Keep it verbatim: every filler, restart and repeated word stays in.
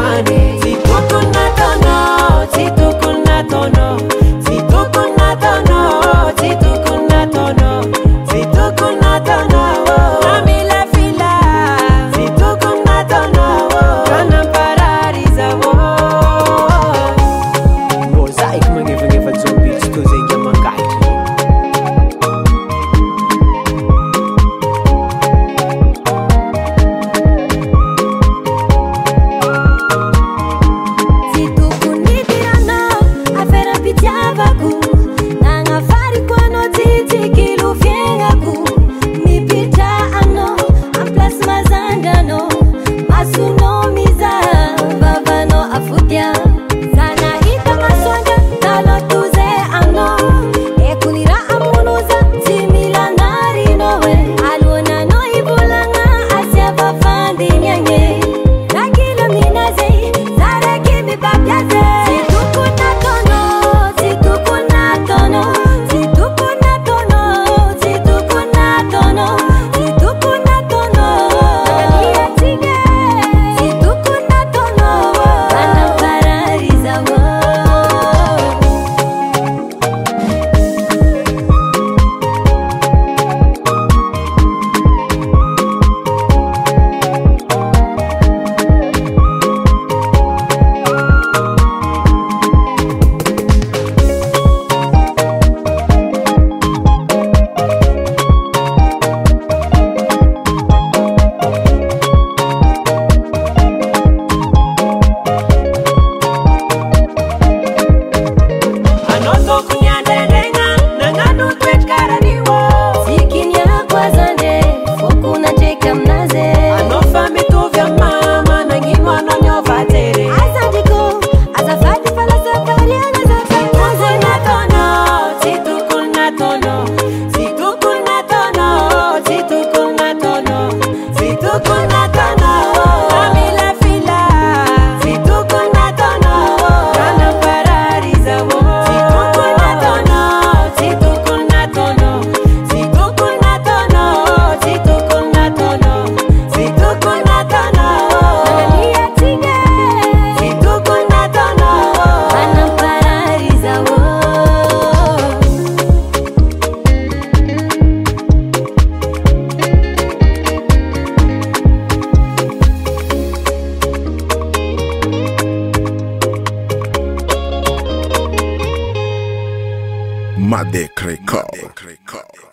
mani. Si tu con natono, si tu con natono, si tu con natono, si tu con natono, si tu con natono. Ami la fila, si tu con natono, kana parariza wo. Mosaic mangefa-ngefa zombi to zenga mangaiki. Madek Record.